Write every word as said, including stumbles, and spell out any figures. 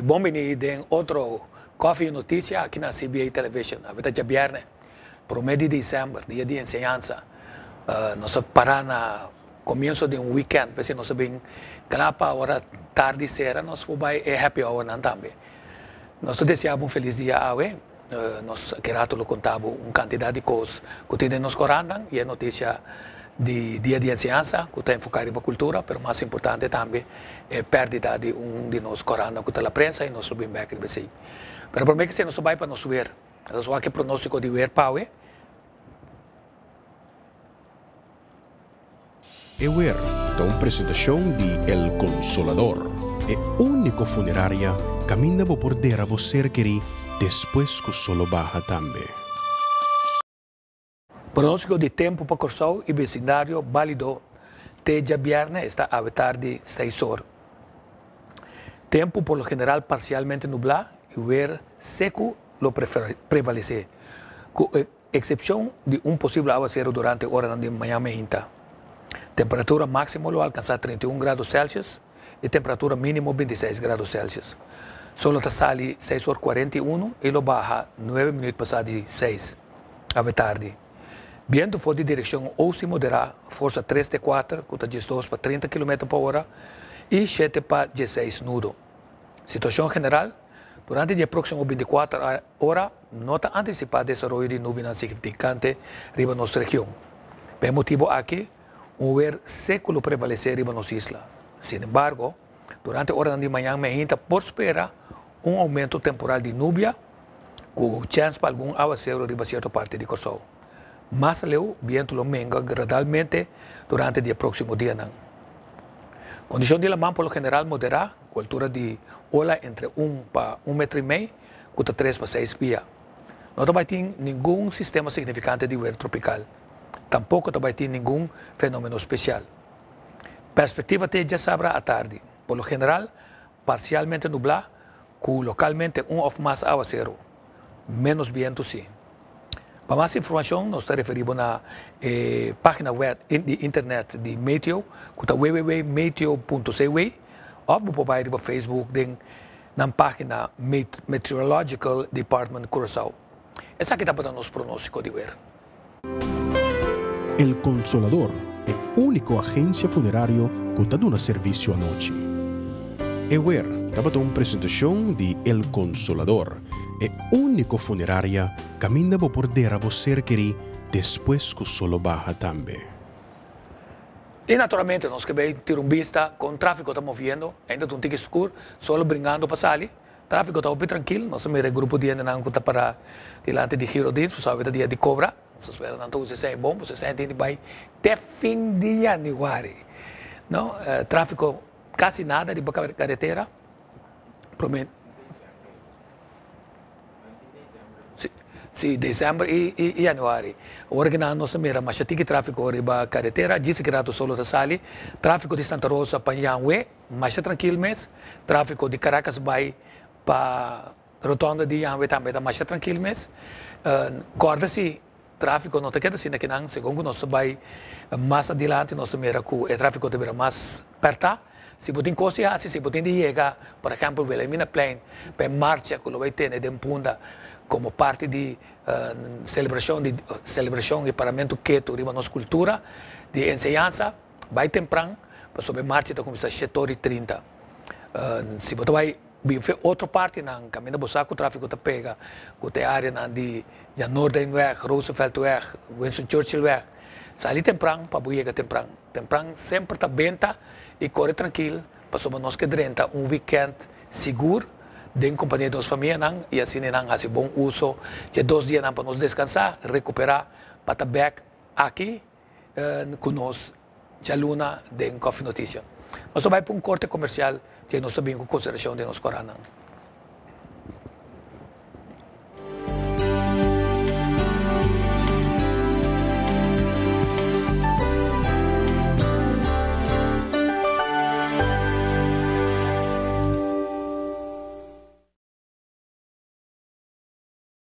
bom venir de otro Coffee Noticia aqui na C B A Television. A verdade é viernes, por mês de dezembro, dia de enseñanza. Uh, nós paramos na começo de um weekend, porque nós sabemos que lá para a hora tarde será, nós vamos é happy hour também. Nós desejamos um feliz dia a uh, nós queremos contar uma quantidade de coisas que tem nos corandan e a notícia de dia de enseñanza, que está enfocada na cultura, mas mais importante também é a perda de um de nós corandan que está na prensa e nós subimos back no Brasil. Mas por mim que se nós vai para nós ver, nós vamos que pronóstico de ver para o Ewer da uma apresentação de El Consolador, a única funerária que ainda vai poder a você querer depois que o solo baja também. Pronóstico de tempo para Corsau e vecindário válido desde viernes está a tarde seis horas. Tempo por lo general parcialmente nublado e ver seco lo prevalece, com exceção de um possível aguacero durante a hora de manhã ainda. Temperatura máxima lo alcança trinta e um graus Celsius e temperatura mínima vinte e seis graus Celsius. Solo está sali seis horas e quarenta e um e lo baja nove minutos passado de seis à tarde. Viento for de direção oeste moderada, força três de quatro, que está de para trinta quilômetros por hora e sete para dezesseis nudo. Situação geral, durante as próximas vinte e quatro horas, não está antecipado desenvolvimento de nuvens significantes riba nossa região. Por motivo aqui, um ver seco prevalecer riba nossa isla. Sin embargo, durante a hora de manhã, ainda por esperar um aumento temporal de nuvem, com chance para algum aguacero riba certa parte de Corsau. Mas leu, viento lo menga gradualmente durante o próximo dia. Condição de la mão, por lo general, moderada, com altura de ola entre um para um metro e meio, com três para seis pias. Não vai ter nenhum sistema significante de vento tropical. Tampouco vai ter nenhum fenômeno especial. Perspectiva de já sabrá à tarde. Por lo general, parcialmente nublado, com localmente um ou mais aguacero. Menos viento, sim. Para mais informação, nós nos referimos na eh, página web de internet de Meteo, que é w w w ponto meteo ponto c w, ou por ir para Facebook na página Meteorological Department Curaçao. Essa aqui está para nos pronóstico de ver. El Consolador é a única agência funerária que está dando serviço à noite. Ewer estava dando uma apresentação de El Consolador, é a única funerária que ainda vai poder a você querer depois que o solo baja também. E naturalmente, nós que vamos ter uma vista com o tráfego está movendo, ainda tem um tique escuro, solo brincando para sair. O tráfego está bem tranquilo, nós temos um grupo de gente que está para diante de Giro Dins, sabe, dia de cobra. Nós esperamos que você seja bom, você seja que vai até fim de janeiro. Não, uh, tráfego quase nada de carretera. Prometo. Sim, dezembro e, e, e janeiro. Agora que nós temos mais tráfego na carretera, disse que era solo da Sali, tráfego de Santa Rosa para Yanwe, mais tranquilo mesmo, tráfego de Caracas vai para Rotonda de Yanwe também está mais tranquilo mesmo. Uh, Corda-se, tráfego não está queda assim, que não, segundo nós vai mais adiante, nós temos que o tráfego deve mais perto. Se você tem coisa assim, se você tem de chegar, por exemplo, pela minha plane, para marcha que vai ter de Punda, como parte de uh, celebração de celebração e paramento keto riba nossa cultura de enseñanza, vai temprano, para sobre marcha está começar às sete horas e trinta. Uh, se você vai vir outra parte, na caminho do saco, o tráfego está pega, com a área de ja Noorderweg, Rooseveltweg, Winston Churchillweg, sai temprano para chegar temprano. Temprano sempre está benta e corre tranquilo, para sobre nós que drenta um weekend seguro, de companhia das famílias e assim não faz bom uso de dois dias para nos descansar, recuperar para estar back aqui uh, conosco, já luna de Coffee Notícia. Nós vamos para um corte comercial que nós sabemos com consideração de nosso coração.